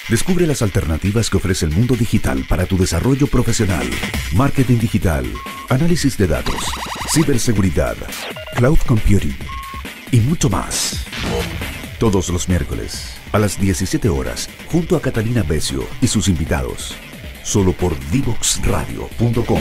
Descubre las alternativas que ofrece el mundo digital para tu desarrollo profesional. Marketing digital, análisis de datos, ciberseguridad, cloud computing y mucho más. Todos los miércoles a las 17 horas, junto a Catalina Becio y sus invitados. Solo por divoxradio.com.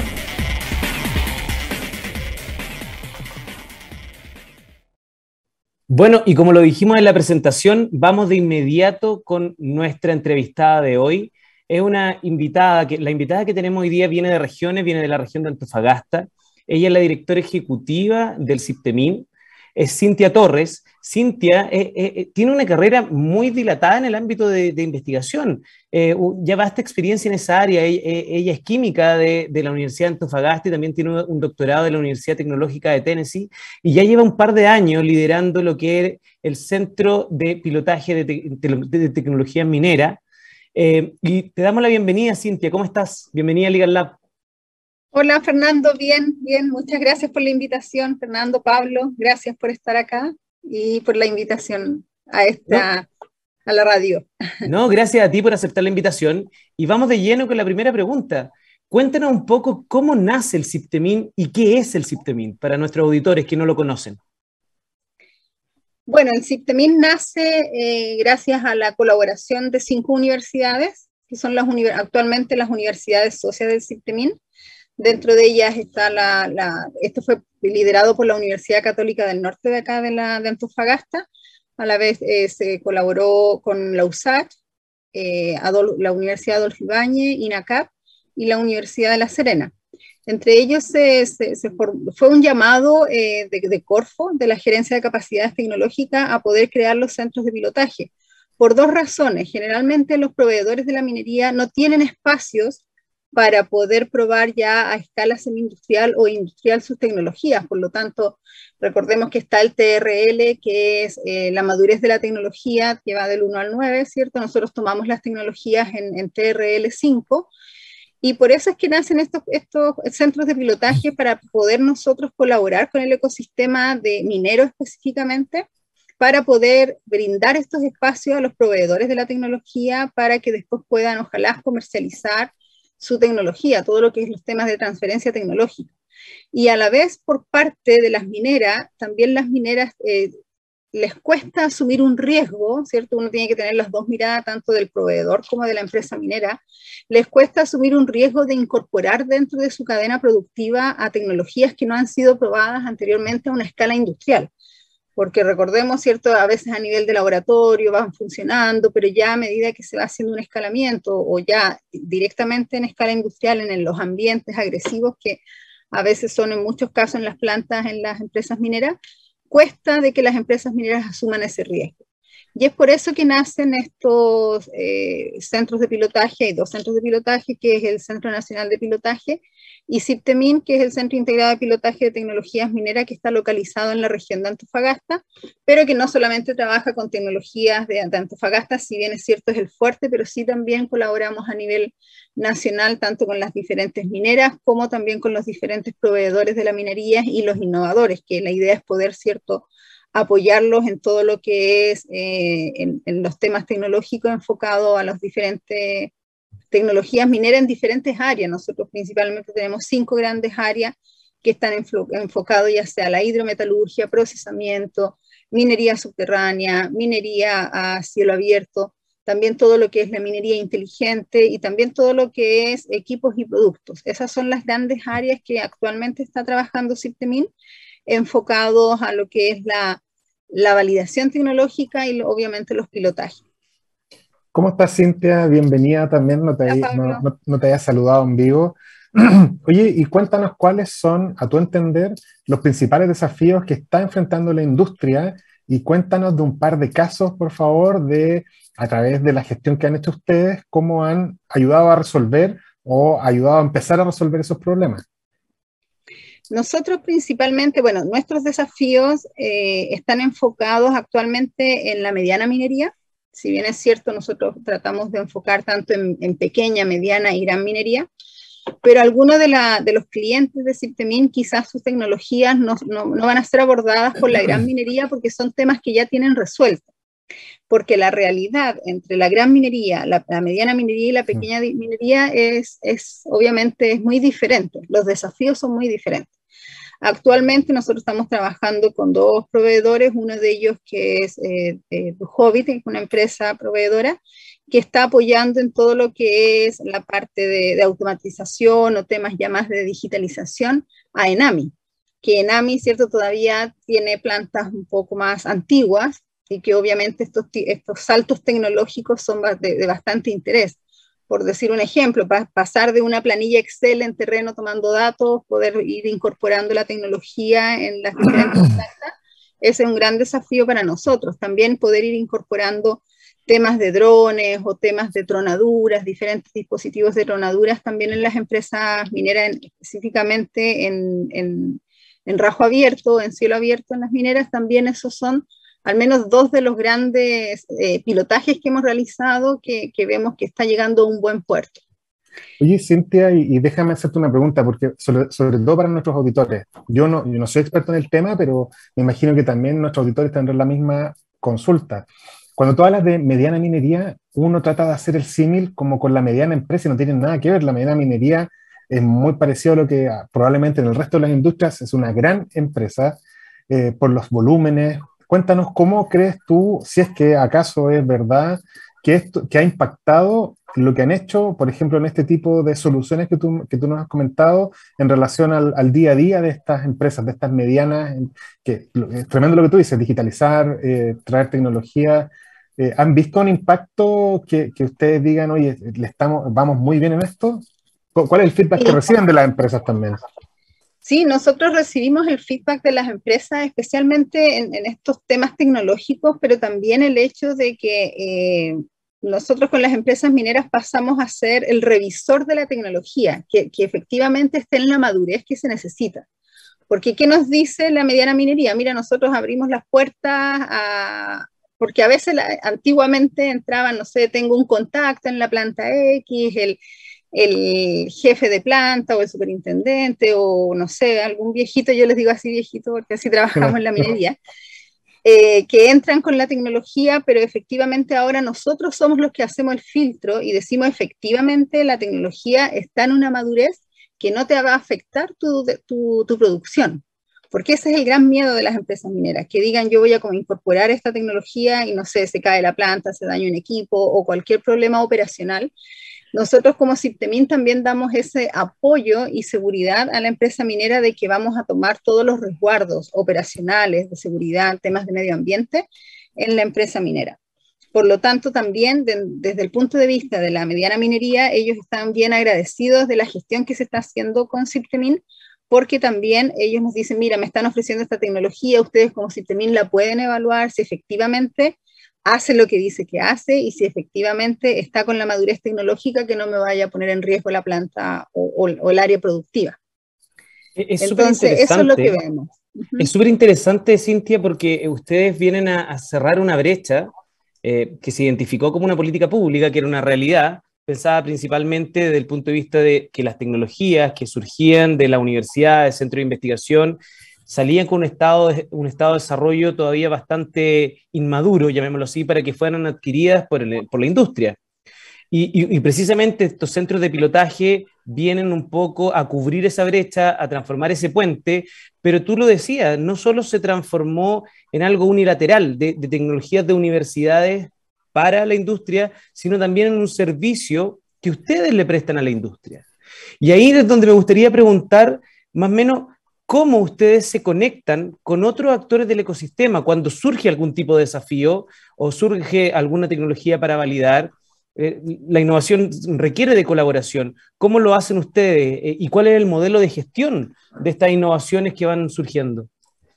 Bueno, y como lo dijimos en la presentación, vamos de inmediato con nuestra entrevistada de hoy. Es una invitada, la invitada que tenemos hoy día viene de regiones, viene de la región de Antofagasta. Ella es la directora ejecutiva del CIPTEMIN, es Cintia Torres. Cintia tiene una carrera muy dilatada en el ámbito de investigación. Ya basta experiencia en esa área. Ella es química de la Universidad de Antofagasta y también tiene un doctorado de la Universidad Tecnológica de Tennessee, y ya lleva un par de años liderando lo que es el Centro de Pilotaje de Tecnología Minera. Y te damos la bienvenida, Cintia. ¿Cómo estás? Bienvenida a Legal Lab. Hola Fernando, bien, muchas gracias por la invitación. Fernando, Pablo, gracias por estar acá y por la invitación a la radio. No, gracias a ti por aceptar la invitación, y vamos de lleno con la primera pregunta. Cuéntanos un poco cómo nace el CIPTEMIN y qué es el CIPTEMIN para nuestros auditores que no lo conocen. Bueno, el CIPTEMIN nace gracias a la colaboración de 5 universidades, que son actualmente las universidades socias del CIPTEMIN. Dentro de ellas está esto fue liderado por la Universidad Católica del Norte de acá de Antofagasta. A la vez se colaboró con la USACH, la Universidad Adolfo Ibáñez, INACAP y la Universidad de La Serena. Entre ellos fue un llamado de Corfo, de la Gerencia de Capacidades Tecnológicas, a poder crear los centros de pilotaje. Por 2 razones. Generalmente los proveedores de la minería no tienen espacios para poder probar ya a escala semi-industrial o industrial sus tecnologías. Por lo tanto, recordemos que está el TRL, que es la madurez de la tecnología, que va del 1 al 9, ¿cierto? Nosotros tomamos las tecnologías en TRL 5, y por eso es que nacen estos centros de pilotaje, para poder nosotros colaborar con el ecosistema de minero específicamente, para poder brindar estos espacios a los proveedores de la tecnología para que después puedan, ojalá, comercializar su tecnología, todo lo que es los temas de transferencia tecnológica. Y a la vez, por parte de las mineras, también las mineras les cuesta asumir un riesgo, ¿cierto? Uno tiene que tener las 2 miradas, tanto del proveedor como de la empresa minera. Les cuesta asumir un riesgo de incorporar dentro de su cadena productiva a tecnologías que no han sido probadas anteriormente a una escala industrial. Porque recordemos, ¿cierto? A veces a nivel de laboratorio van funcionando, pero ya a medida que se va haciendo un escalamiento o ya directamente en escala industrial, en los ambientes agresivos que a veces son en muchos casos en las plantas, en las empresas mineras, cuesta de que las empresas mineras asuman ese riesgo. Y es por eso que nacen estos centros de pilotaje. Hay 2 centros de pilotaje, que es el Centro Nacional de Pilotaje, y CIPTEMIN, que es el Centro Integrado de Pilotaje de Tecnologías Mineras, que está localizado en la región de Antofagasta, pero que no solamente trabaja con tecnologías de Antofagasta, si bien es cierto es el fuerte, pero sí también colaboramos a nivel nacional, tanto con las diferentes mineras, como también con los diferentes proveedores de la minería y los innovadores, que la idea es poder, ¿cierto?, apoyarlos en todo lo que es en los temas tecnológicos enfocados a las diferentes tecnologías mineras en diferentes áreas. Nosotros principalmente tenemos 5 grandes áreas que están enfocados ya sea a la hidrometalurgia, procesamiento, minería subterránea, minería a cielo abierto, también todo lo que es la minería inteligente y también todo lo que es equipos y productos. Esas son las grandes áreas que actualmente está trabajando CIPTEMIN, enfocados a lo que es la validación tecnológica y obviamente los pilotajes. ¿Cómo estás, Cintia? Bienvenida también, no te había saludado en vivo. Oye, y cuéntanos cuáles son, a tu entender, los principales desafíos que está enfrentando la industria, y cuéntanos de un par de casos, por favor, a través de la gestión que han hecho ustedes, cómo han ayudado a resolver o ayudado a empezar a resolver esos problemas. Nosotros principalmente, bueno, nuestros desafíos están enfocados actualmente en la mediana minería. Si bien es cierto, nosotros tratamos de enfocar tanto en pequeña, mediana y gran minería, pero algunos de los clientes de CIPTEMIN quizás sus tecnologías no van a ser abordadas por la gran minería porque son temas que ya tienen resueltos. porque la realidad entre la gran minería, la mediana minería y la pequeña minería obviamente es muy diferente, los desafíos son muy diferentes. Actualmente nosotros estamos trabajando con dos proveedores, uno de ellos que es Hobbit, que es una empresa proveedora que está apoyando en todo lo que es la parte de automatización o temas ya más de digitalización a Enami, que Enami, cierto, todavía tiene plantas un poco más antiguas y que obviamente estos saltos tecnológicos son de bastante interés. Por decir un ejemplo, pasar de una planilla Excel en terreno tomando datos, poder ir incorporando la tecnología en las diferentes plantas, ese es un gran desafío para nosotros. También poder ir incorporando temas de drones o temas de tronaduras, diferentes dispositivos de tronaduras también en las empresas mineras, específicamente en rajo abierto, en cielo abierto en las mineras, también esos son al menos dos de los grandes pilotajes que hemos realizado que vemos que está llegando a un buen puerto. Oye, Cintia, y déjame hacerte una pregunta, porque sobre todo para nuestros auditores, yo no soy experto en el tema, pero me imagino que también nuestros auditores tendrán la misma consulta. Cuando tú hablas de mediana minería, uno trata de hacer el símil como con la mediana empresa y no tiene nada que ver. La mediana minería es muy parecido a lo que probablemente en el resto de las industrias es una gran empresa por los volúmenes. Cuéntanos cómo crees tú, si es que acaso es verdad, que ha impactado lo que han hecho, por ejemplo, en este tipo de soluciones que tú nos has comentado en relación al día a día de estas empresas, de estas medianas, que es tremendo lo que tú dices, digitalizar, traer tecnología. ¿Han visto un impacto que ustedes digan, oye, vamos muy bien en esto? ¿Cuál es el feedback que reciben de las empresas también? Sí, nosotros recibimos el feedback de las empresas, especialmente en estos temas tecnológicos, pero también el hecho de que nosotros con las empresas mineras pasamos a ser el revisor de la tecnología, que efectivamente esté en la madurez que se necesita. Porque, ¿qué nos dice la mediana minería? Mira, nosotros abrimos las puertas porque a veces antiguamente entraban, no sé, tengo un contacto en la planta X, el jefe de planta o el superintendente o no sé, algún viejito, yo les digo así viejito porque así trabajamos en la minería, que entran con la tecnología, pero efectivamente ahora nosotros somos los que hacemos el filtro y decimos efectivamente la tecnología está en una madurez que no te va a afectar tu producción. Porque ese es el gran miedo de las empresas mineras, que digan yo voy a incorporar esta tecnología y no sé, se cae la planta, se daña un equipo o cualquier problema operacional. Nosotros como CIPTEMIN también damos ese apoyo y seguridad a la empresa minera de que vamos a tomar todos los resguardos operacionales de seguridad, temas de medio ambiente en la empresa minera. Por lo tanto, también desde el punto de vista de la mediana minería, ellos están bien agradecidos de la gestión que se está haciendo con CIPTEMIN, porque también ellos nos dicen, mira, me están ofreciendo esta tecnología, ustedes como CIPTEMIN la pueden evaluar si efectivamente hace lo que dice que hace y si efectivamente está con la madurez tecnológica que no me vaya a poner en riesgo la planta o el área productiva. Entonces, eso es lo que vemos. Es súper interesante, Cintia, porque ustedes vienen a cerrar una brecha que se identificó como una política pública, que era una realidad, pensada principalmente desde el punto de vista de que las tecnologías que surgían de la universidad, del centro de investigación, salían con un estado de desarrollo todavía bastante inmaduro, llamémoslo así, para que fueran adquiridas por la industria. Y precisamente estos centros de pilotaje vienen un poco a cubrir esa brecha, a transformar ese puente, pero tú lo decías, no solo se transformó en algo unilateral de tecnologías de universidades para la industria, sino también en un servicio que ustedes le prestan a la industria. Y ahí es donde me gustaría preguntar, más o menos, cómo ustedes se conectan con otros actores del ecosistema cuando surge algún tipo de desafío o surge alguna tecnología para validar. La innovación requiere de colaboración. ¿Cómo lo hacen ustedes? ¿Y cuál es el modelo de gestión de estas innovaciones que van surgiendo?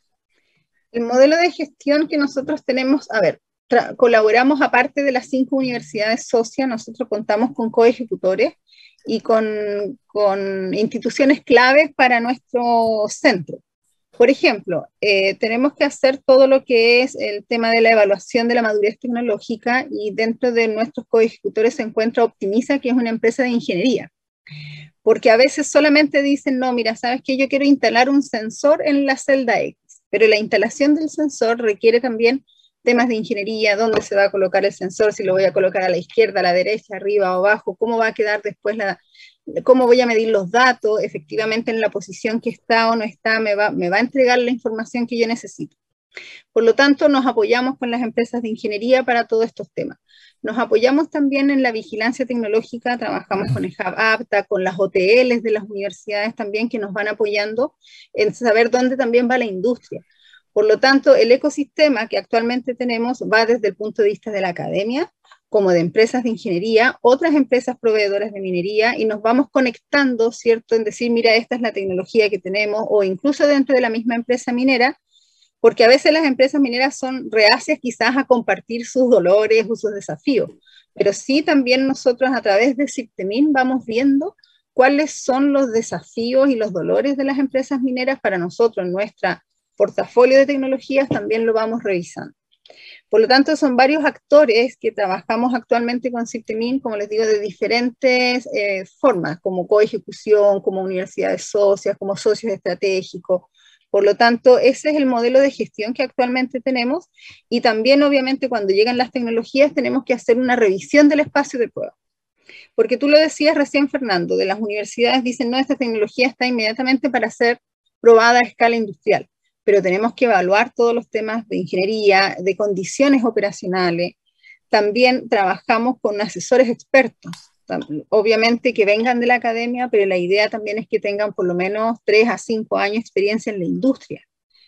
El modelo de gestión que nosotros tenemos, a ver, colaboramos aparte de las 5 universidades socias, nosotros contamos con coejecutores y con instituciones claves para nuestro centro. Por ejemplo, tenemos que hacer todo lo que es el tema de la evaluación de la madurez tecnológica y dentro de nuestros coejecutores se encuentra Optimiza, que es una empresa de ingeniería. Porque a veces solamente dicen, no, mira, ¿sabes qué? Yo quiero instalar un sensor en la celda X, pero la instalación del sensor requiere también temas de ingeniería, dónde se va a colocar el sensor, si lo voy a colocar a la izquierda, a la derecha, arriba o abajo, cómo va a quedar después cómo voy a medir los datos, efectivamente en la posición que está o no está, me va a entregar la información que yo necesito. Por lo tanto, nos apoyamos con las empresas de ingeniería para todos estos temas. Nos apoyamos también en la vigilancia tecnológica, trabajamos con el Hub APTA, con las OTLs de las universidades también, que nos van apoyando en saber dónde también va la industria. Por lo tanto, el ecosistema que actualmente tenemos va desde el punto de vista de la academia, como de empresas de ingeniería, otras empresas proveedoras de minería, y nos vamos conectando, ¿cierto?, en decir, mira, esta es la tecnología que tenemos, o incluso dentro de la misma empresa minera, porque a veces las empresas mineras son reacias quizás a compartir sus dolores o sus desafíos, pero sí también nosotros a través de CIPTEMIN vamos viendo cuáles son los desafíos y los dolores de las empresas mineras para nosotros, nuestro portafolio de tecnologías también lo vamos revisando. Por lo tanto, son varios actores que trabajamos actualmente con CIPTEMIN, como les digo, de diferentes formas, como coejecución, como universidades socias, como socios estratégicos. Por lo tanto, ese es el modelo de gestión que actualmente tenemos, y también obviamente cuando llegan las tecnologías tenemos que hacer una revisión del espacio de prueba. Porque tú lo decías recién, Fernando, de las universidades dicen, no, esta tecnología está inmediatamente para ser probada a escala industrial, pero tenemos que evaluar todos los temas de ingeniería, de condiciones operacionales. También trabajamos con asesores expertos, obviamente que vengan de la academia, pero la idea también es que tengan por lo menos 3 a 5 años de experiencia en la industria,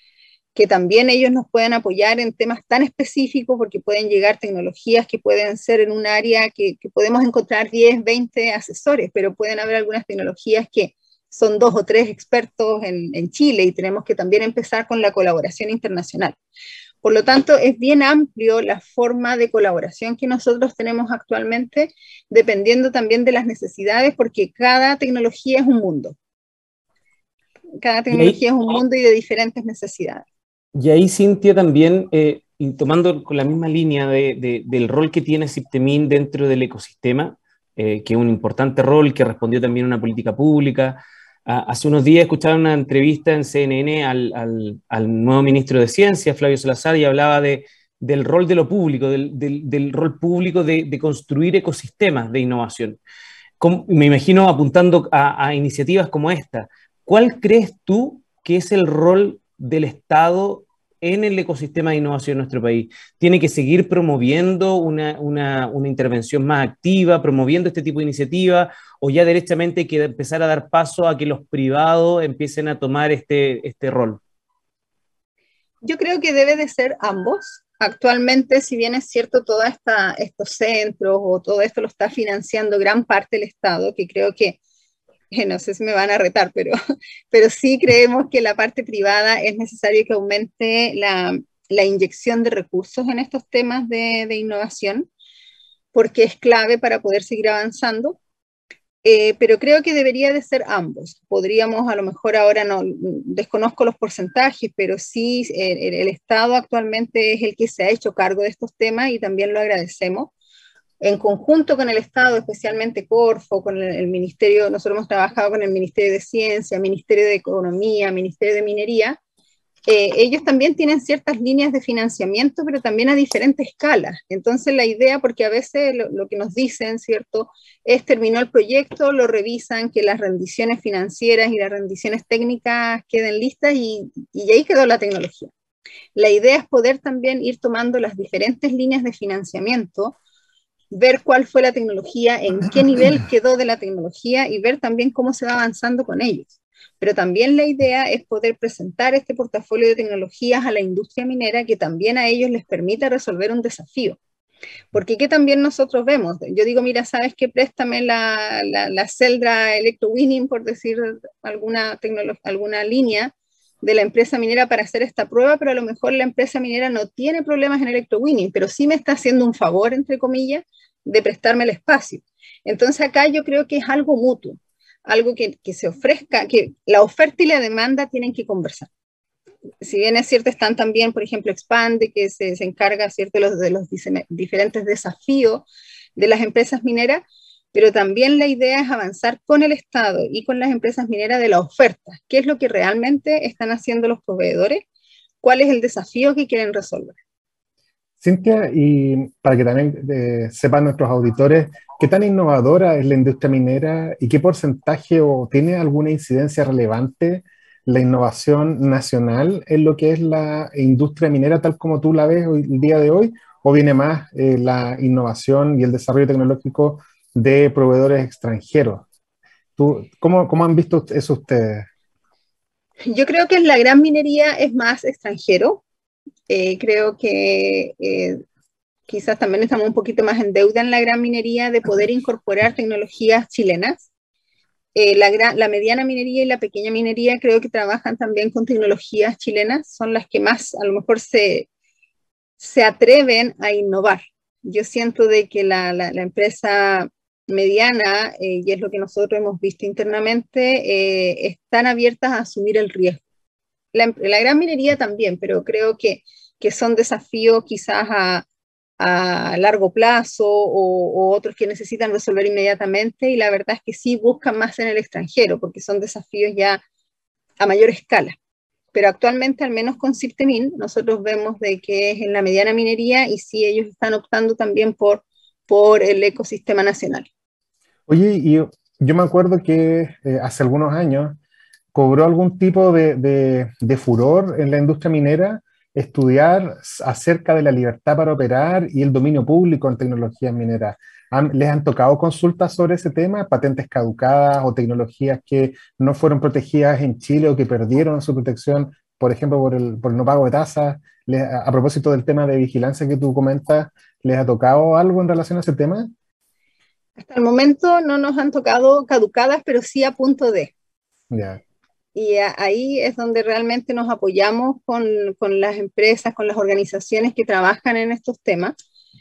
que también ellos nos puedan apoyar en temas tan específicos, porque pueden llegar tecnologías que pueden ser en un área que podemos encontrar 10, 20 asesores, pero pueden haber algunas tecnologías que son 2 o 3 expertos en Chile, y tenemos que también empezar con la colaboración internacional. Por lo tanto, es bien amplio la forma de colaboración que nosotros tenemos actualmente, dependiendo también de las necesidades, porque cada tecnología es un mundo. Cada tecnología es un mundo y de diferentes necesidades. Y ahí, Cintia, también, y tomando con la misma línea del rol que tiene CIPTEMIN dentro del ecosistema, que es un importante rol, que respondió también a una política pública. Hace unos días escuchaba una entrevista en CNN al nuevo ministro de Ciencia, Flavio Salazar, y hablaba del rol de lo público, del rol público de construir ecosistemas de innovación. Me imagino apuntando a iniciativas como esta. ¿Cuál crees tú que es el rol del Estado en el ecosistema de innovación en nuestro país? ¿Tiene que seguir promoviendo una intervención más activa, promoviendo este tipo de iniciativas, o ya derechamente hay que empezar a dar paso a que los privados empiecen a tomar este rol? Yo creo que debe de ser ambos. Actualmente, si bien es cierto, todos estos centros o todo esto lo está financiando gran parte del Estado, que creo que, no sé si me van a retar, pero sí creemos que la parte privada es necesario que aumente la inyección de recursos en estos temas de innovación, porque es clave para poder seguir avanzando. Pero creo que debería de ser ambos. Podríamos, a lo mejor ahora no desconozco los porcentajes, pero sí el Estado actualmente es el que se ha hecho cargo de estos temas, y también lo agradecemos. En conjunto con el Estado, especialmente Corfo, con el Ministerio, nosotros hemos trabajado con el Ministerio de Ciencia, Ministerio de Economía, Ministerio de Minería. Ellos también tienen ciertas líneas de financiamiento, pero también a diferentes escalas. Entonces la idea, porque a veces lo que nos dicen, ¿cierto?, es terminó el proyecto, lo revisan, que las rendiciones financieras y las rendiciones técnicas queden listas, y ahí quedó la tecnología. La idea es poder también ir tomando las diferentes líneas de financiamiento, ver cuál fue la tecnología, en qué nivel quedó de la tecnología, y ver también cómo se va avanzando con ellos. Pero también la idea es poder presentar este portafolio de tecnologías a la industria minera, que también a ellos les permita resolver un desafío. Porque ¿qué también nosotros vemos? Yo digo, mira, ¿sabes qué? Préstame la Celdra Electrowinning, por decir alguna línea de la empresa minera para hacer esta prueba, pero a lo mejor la empresa minera no tiene problemas en electrowinning, pero sí me está haciendo un favor, entre comillas, de prestarme el espacio. Entonces acá yo creo que es algo mutuo, algo que se ofrezca, que la oferta y la demanda tienen que conversar. Si bien es cierto, están también, por ejemplo, Expande, que se encarga, ¿cierto?, de los diferentes desafíos de las empresas mineras, pero también la idea es avanzar con el Estado y con las empresas mineras de la oferta. ¿Qué es lo que realmente están haciendo los proveedores? ¿Cuál es el desafío que quieren resolver? Cintia, y para que también sepan nuestros auditores, ¿qué tan innovadora es la industria minera y qué porcentaje o tiene alguna incidencia relevante la innovación nacional en lo que es la industria minera tal como tú la ves hoy, el día de hoy? ¿O viene más la innovación y el desarrollo tecnológico de proveedores extranjeros? ¿Cómo han visto eso ustedes? Yo creo que en la gran minería es más extranjero. Creo que quizás también estamos un poquito más en deuda en la gran minería de poder incorporar tecnologías chilenas. La mediana minería y la pequeña minería creo que trabajan también con tecnologías chilenas, son las que más a lo mejor se atreven a innovar. Yo siento de que la empresa mediana, y es lo que nosotros hemos visto internamente, están abiertas a asumir el riesgo. La gran minería también, pero creo que son desafíos quizás a largo plazo o otros que necesitan resolver inmediatamente, y la verdad es que sí buscan más en el extranjero, porque son desafíos ya a mayor escala. Pero actualmente, al menos con Siptemin, nosotros vemos de que es en la mediana minería y sí ellos están optando también por el ecosistema nacional. Oye, y yo me acuerdo que hace algunos años cobró algún tipo de furor en la industria minera estudiar acerca de la libertad para operar y el dominio público en tecnologías mineras. ¿Les han tocado consultas sobre ese tema? ¿Patentes caducadas o tecnologías que no fueron protegidas en Chile o que perdieron su protección, por ejemplo, por el no pago de tasas? A propósito del tema de vigilancia que tú comentas, ¿les ha tocado algo en relación a ese tema? Hasta el momento no nos han tocado caducadas, pero sí a punto de. Yeah. Y ahí es donde realmente nos apoyamos con las empresas, con las organizaciones que trabajan en estos temas,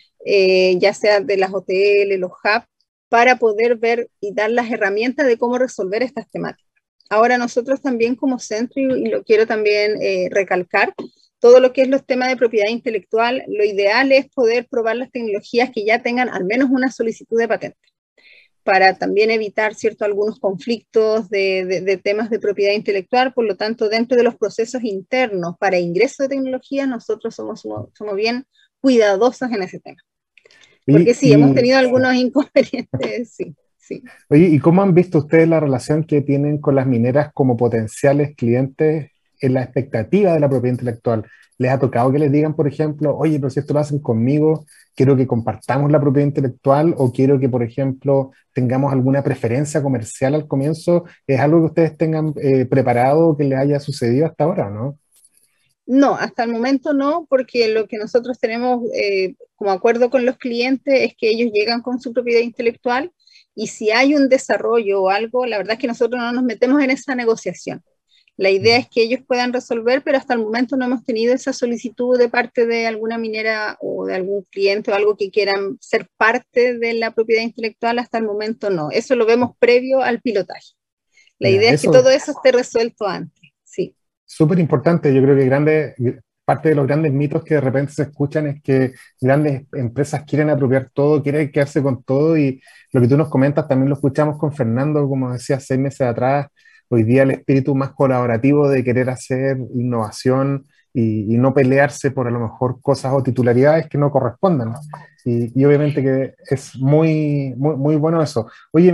ya sea de las OTL, los hubs, para poder ver y dar las herramientas de cómo resolver estas temáticas. Ahora nosotros también como centro, y lo quiero también recalcar, todo lo que es los temas de propiedad intelectual, lo ideal es poder probar las tecnologías que ya tengan al menos una solicitud de patente, para también evitar, ¿cierto?, algunos conflictos de temas de propiedad intelectual. Por lo tanto, dentro de los procesos internos para ingreso de tecnología, nosotros somos bien cuidadosos en ese tema. Porque sí, hemos tenido algunos inconvenientes, sí. Oye, ¿y cómo han visto ustedes la relación que tienen con las mineras como potenciales clientes en la expectativa de la propiedad intelectual? ¿Les ha tocado que les digan, por ejemplo, oye, pero si esto lo hacen conmigo, quiero que compartamos la propiedad intelectual, o quiero que, por ejemplo, tengamos alguna preferencia comercial al comienzo? ¿Es algo que ustedes tengan preparado, que les haya sucedido hasta ahora, no? No, hasta el momento no, porque lo que nosotros tenemos como acuerdo con los clientes es que ellos llegan con su propiedad intelectual, y si hay un desarrollo o algo, la verdad es que nosotros no nos metemos en esa negociación. La idea es que ellos puedan resolver, pero hasta el momento no hemos tenido esa solicitud de parte de alguna minera o de algún cliente o algo que quieran ser parte de la propiedad intelectual. Hasta el momento no. Eso lo vemos previo al pilotaje. La idea es que todo eso esté resuelto antes. Sí. Súper importante. Yo creo que parte de los grandes mitos que de repente se escuchan es que grandes empresas quieren apropiar todo, quieren quedarse con todo, y lo que tú nos comentas también lo escuchamos con Fernando, como decía, 6 meses atrás. Hoy día el espíritu más colaborativo de querer hacer innovación y no pelearse por a lo mejor cosas o titularidades que no correspondan. Y obviamente que es muy bueno eso. Oye,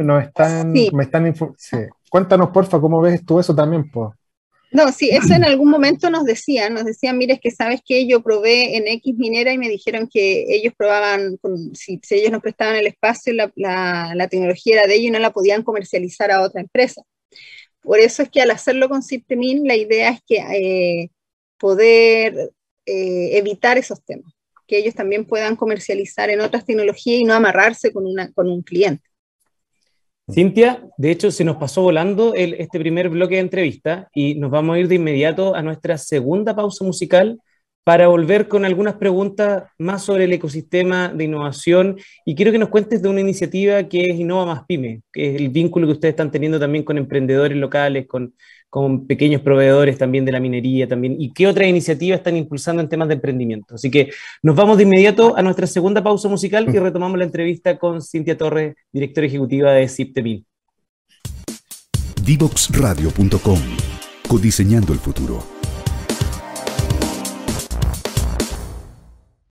sí. Cuéntanos, porfa, ¿cómo ves tú eso también, pues? No, sí, eso en algún momento nos decían, mire, es que sabes que yo probé en X minera y me dijeron que ellos probaban, si ellos nos prestaban el espacio, la tecnología era de ellos y no la podían comercializar a otra empresa. Por eso es que al hacerlo con Siptemin, la idea es que poder evitar esos temas, que ellos también puedan comercializar en otras tecnologías y no amarrarse con un cliente. Cintia, de hecho se nos pasó volando este primer bloque de entrevista y nos vamos a ir de inmediato a nuestra segunda pausa musical para volver con algunas preguntas más sobre el ecosistema de innovación, y quiero que nos cuentes de una iniciativa que es Innova Más Pyme, que es el vínculo que ustedes están teniendo también con emprendedores locales, con pequeños proveedores también de la minería también, y qué otras iniciativas están impulsando en temas de emprendimiento. Así que nos vamos de inmediato a nuestra segunda pausa musical y retomamos la entrevista con Cintia Torres, directora ejecutiva de Siptemin. Divoxradio.com, codiseñando el futuro.